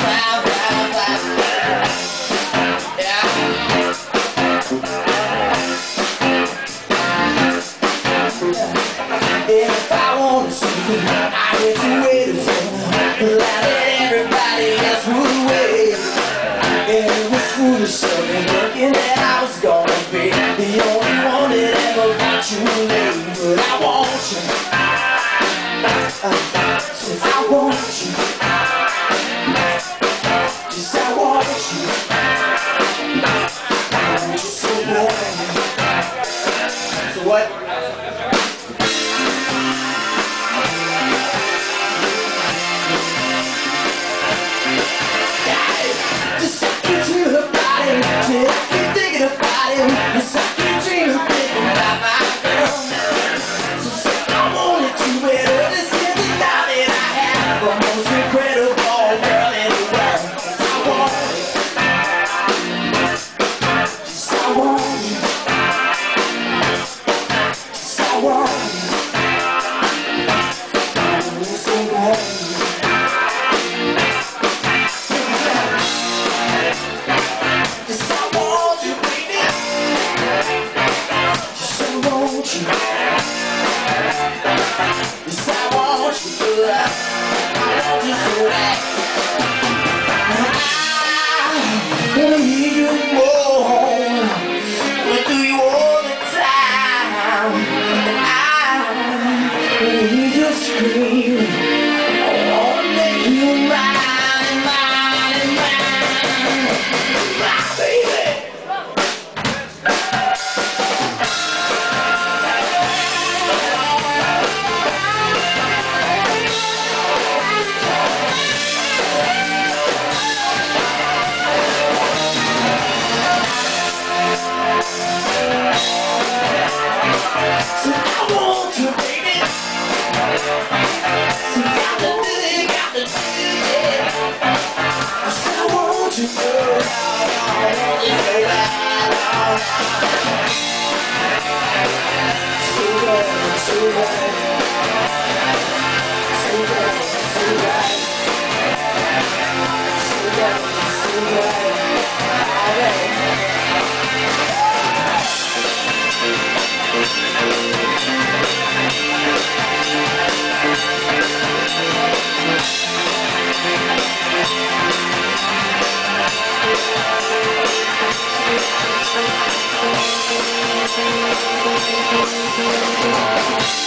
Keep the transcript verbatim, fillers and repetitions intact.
fly, fly, fly. Yeah. If I want to see, I get to wait for you. Let everybody else move away. And it was foolish of me thinking that I was gonna be the only one that ever got you laid. But I want you. So I want you. Just I want you. I want you so bad. So what? Just I can dream about it. Just I keep thinking about it. Just I keep dreaming, thinking about my girl. So say I want it to better. This is the night that I have the most incredible girl in the world. I want it. Just I want it. Just I want it. I want it so bad. Yes, I want you, girl. I want you so bad. I need you more. I do you all the time. I need you scream. I wanna make you mine, mine, mine, my baby. So I want you, baby. So got to do it, got to do it. So I want you, girl. So bad, so bad, so bad, so bad, so bad, so bad, so bad. Thank you.